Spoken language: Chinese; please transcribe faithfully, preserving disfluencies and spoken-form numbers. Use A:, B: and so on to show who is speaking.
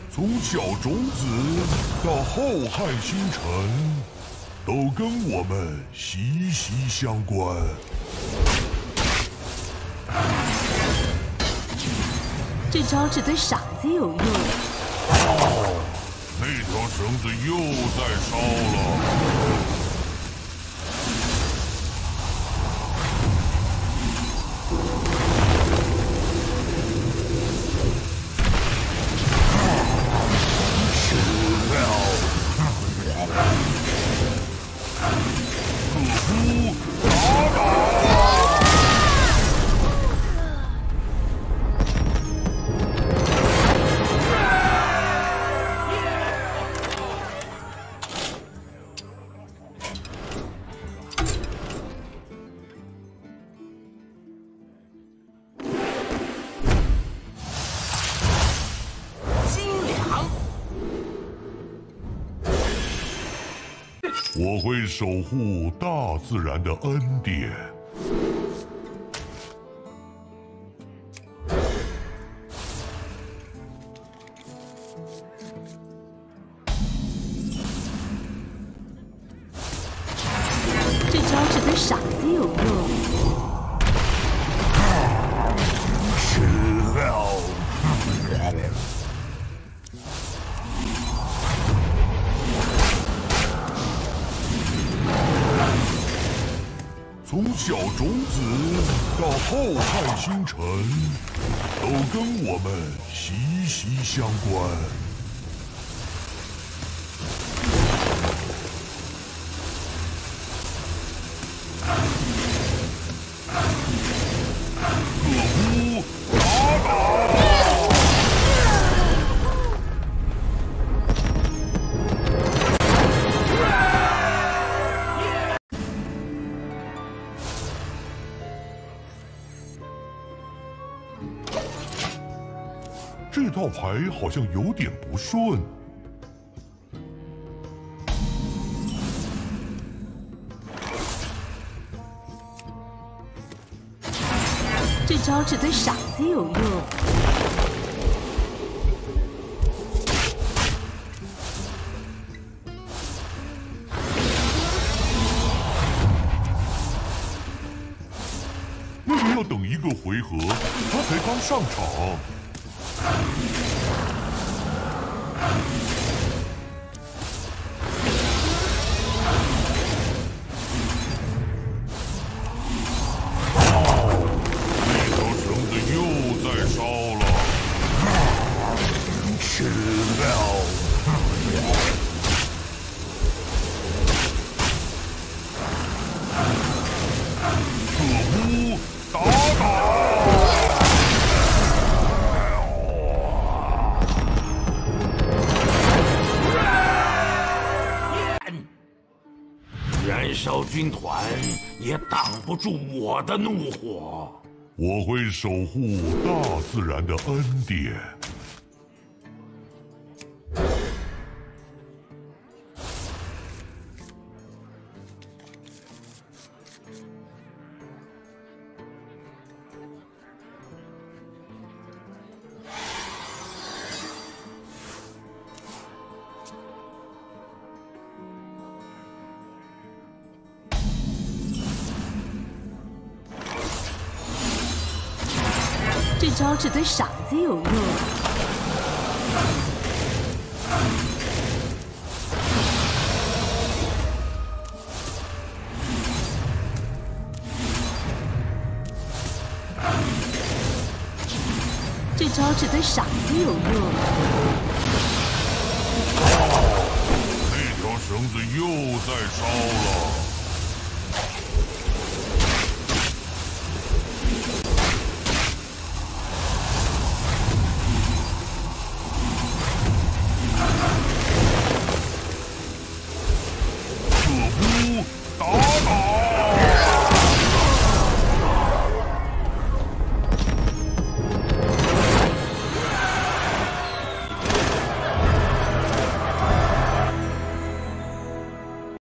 A: 从小种子到浩瀚星辰，都跟我们息息相关。
B: 这招只对傻子有用。
A: 哦，那条绳子又在烧了。 我会守护大自然的恩典。
B: 这招只对傻子有用。
A: 吃了。 从小种子到浩瀚星辰，都跟我们息息相关。可恶！打倒！ 这套牌好像有点不顺。
B: 这招只对傻子有用。
A: 那个要等一个回合，他才刚上场。
C: 燃烧军团也挡不住我的怒火。
A: 我会守护大自然的恩典。
B: 这招只对傻子有用。这招只对傻子有用。
A: 那条绳子又在烧了。